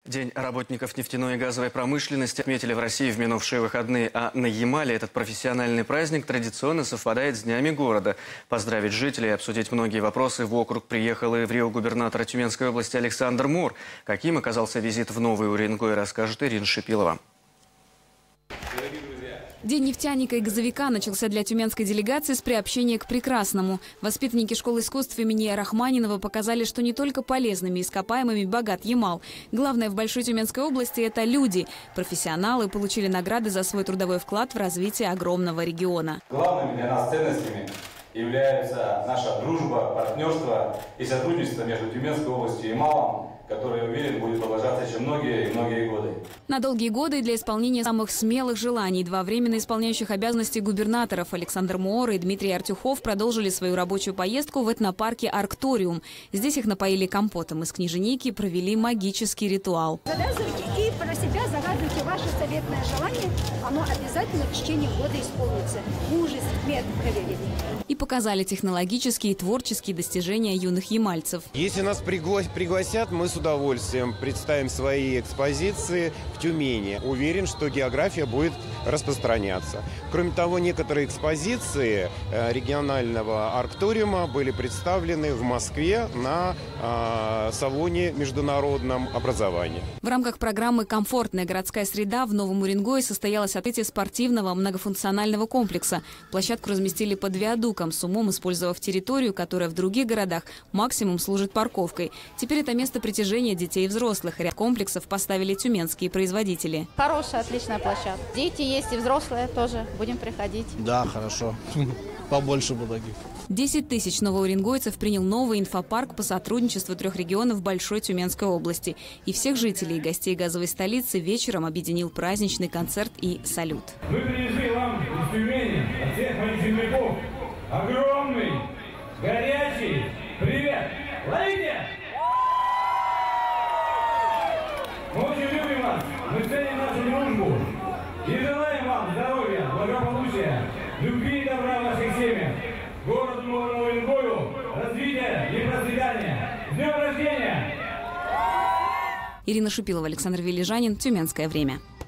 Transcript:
День работников нефтяной и газовой промышленности отметили в России в минувшие выходные, а на Ямале этот профессиональный праздник традиционно совпадает с днями города. Поздравить жителей и обсудить многие вопросы в округ приехал и в Рио губернатор Тюменской области Александр Мор. Каким оказался визит в Новый Уренгой, расскажет Ирина Шипилова. День нефтяника и газовика начался для тюменской делегации с приобщения к прекрасному. Воспитанники школы искусств имени Рахманинова показали, что не только полезными ископаемыми богат Ямал. Главное в Большой Тюменской области – это люди. Профессионалы получили награды за свой трудовой вклад в развитие огромного региона. Главными для нас ценностями являются наша дружба, партнерство и сотрудничество между Тюменской областью и Ямалом, который, я уверен, будет продолжаться еще многие и многие годы. На долгие годы для исполнения самых смелых желаний два временно исполняющих обязанности губернаторов Александр Моор и Дмитрий Артюхов продолжили свою рабочую поездку в этнопарке «Аркториум». Здесь их напоили компотом из книженики, провели магический ритуал. Завязывайте и про себя загадывайте ваше заветное желание. Оно обязательно в течение года исполнится. Мы уже с детьми это проверили. И показали технологические и творческие достижения юных ямальцев. Если нас пригласят, мы с удовольствием представим свои экспозиции в Тюмени. Уверен, что география будет распространяться. Кроме того, некоторые экспозиции регионального аркториума были представлены в Москве на салоне международном образования. В рамках программы «Комфортная городская среда» в Новом Уренгое состоялось открытие спортивного многофункционального комплекса. Площадку разместили под виадуком, с умом использовав территорию, которая в других городах максимум служит парковкой. Теперь это место притяжения детей и взрослых. Ряд комплексов поставили тюменские производители. Хорошая, отличная площадка. Дети есть и взрослые тоже. Будем приходить. Да, хорошо. Побольше бы таких. 10 тысяч новоуренгойцев принял новый инфопарк по сотрудничеству 3 регионов Большой Тюменской области. И всех жителей и гостей газовой столицы вечером объединил праздничный концерт и салют. Мы привезли вам из Тюмени от всех моих земляков огромный, горячий привет! Ловите! Мы очень любим вас, мы ценим нашу дружбу и желаем вам здоровья, благополучия, любви и добра в ваших семьях, городу Новому Уренгою, развития и процветания. С днем рождения! Ирина Шипилова, Александр Вележанин, Тюменское время.